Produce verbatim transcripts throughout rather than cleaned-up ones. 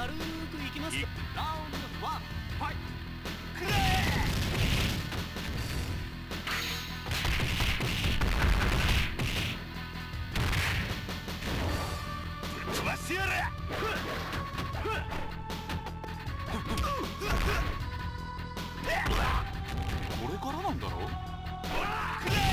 軽くいきますか。ラウンドワンファイト。くれぶっ飛ばしてやれ。これからなんだろう。くれ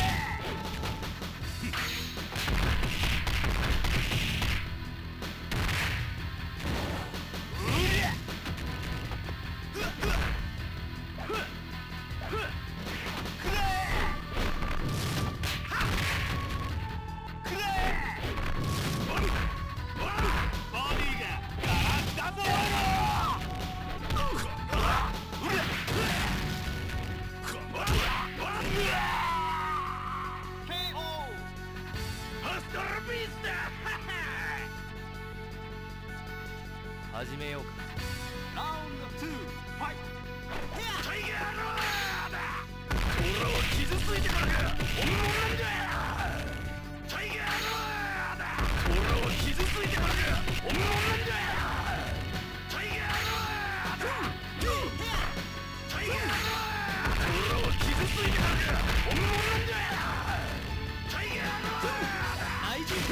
始めようか。ラウンドツーファイト。タイガーローだ。俺を傷ついてからが本物なんだ。タイガーローだ。俺を傷ついてからが本物なんだ。タイガーローだ。タイガーローだ。俺を傷ついてからが本物なんだ。タイガーローだ。愛人だ。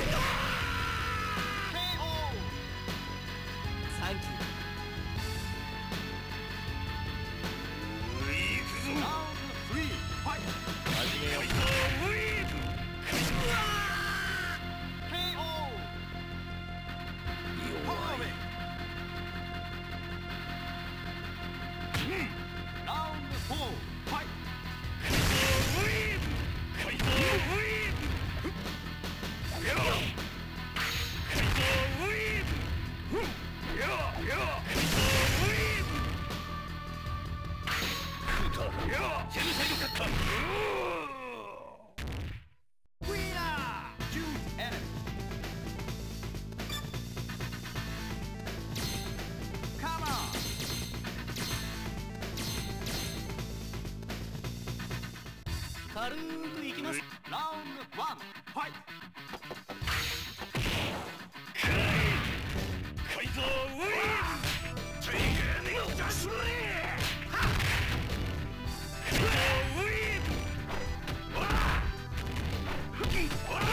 サンキュー。ラウンドスリーファイト。始めよう。ケーオー。弱い。ラウンドフォーファイト。改造ウィーブ。改造ウィーブ。やろ。改造ウィーブ。やあやあ。改造ウィーブ。くだらやあ。ジェノサイドカッター。ウィナー。チューズエネミー。カモン。軽くいきます。ラウンドワンファイト。改造ウィーブ。タイガーネガー出すね。改造ウィーブ。わあわあ。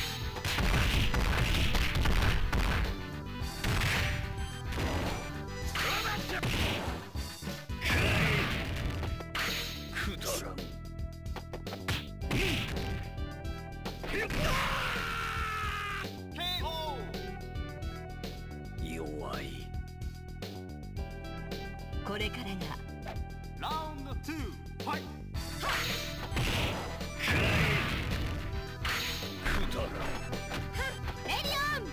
ストラマッチャくだらん。ケーオー。弱い。 これからがラウンドツーファイト。くだらん。 エリオン。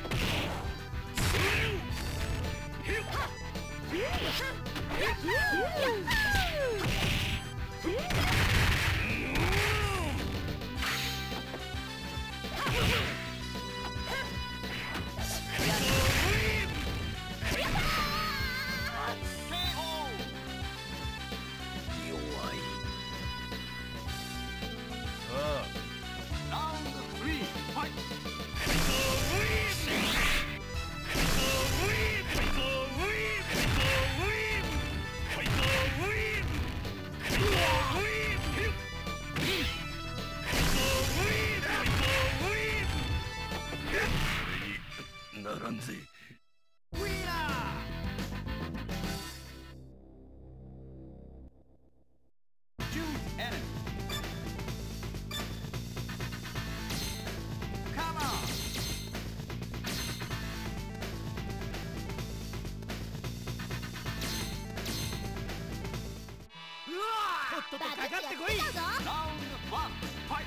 ならんぜ。 ウィナー。チューズエネミー。カモン。うわー。とっととかかってこい。ラウンドワンファイト。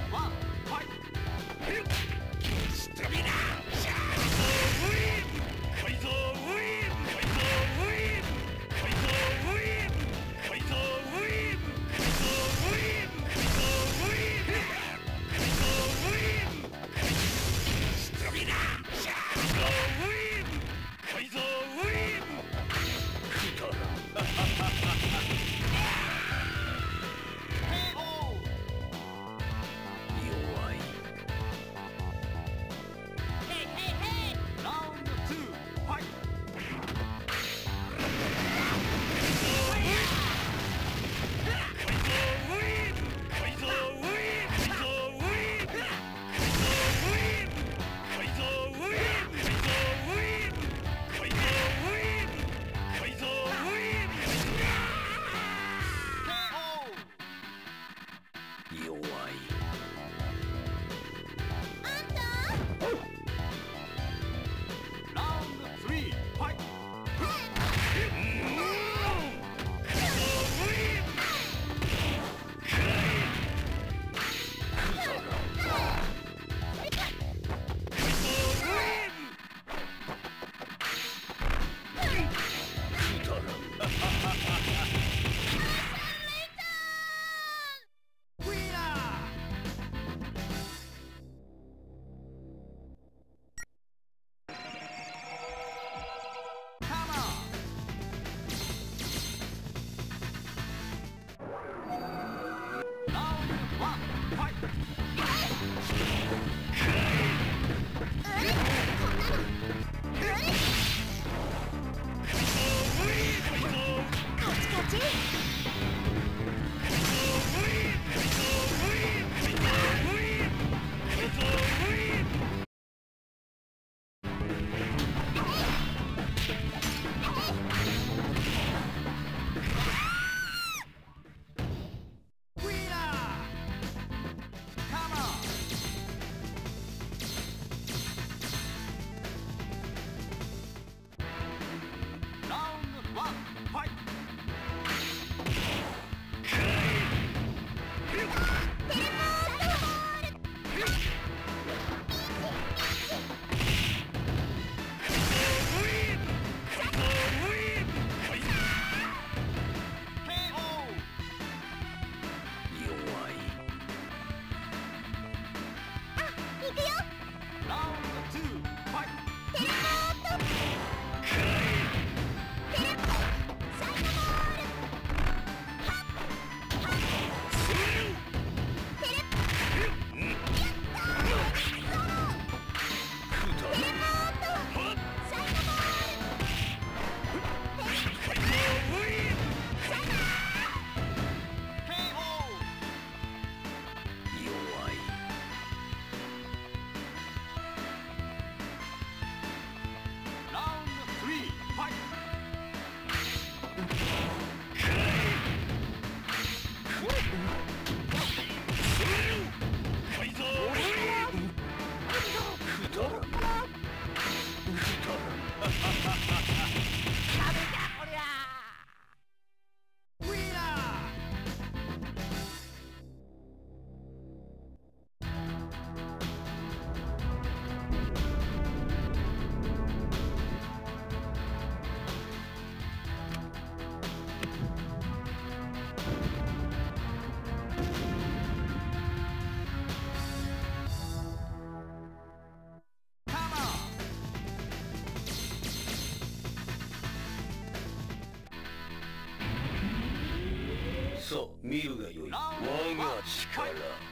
ワンファイト。スタミナシャーウィーブ改造ウィーブ改造ウィーブ改造ウィーブ改造ウィーブ改造ウィーブ改造ウィーブ改造ウィーブスタミナシャーウィーブ改造ウィーブくだら弱い。ラウンドツーファイト。 さあ見るがよい。我が力。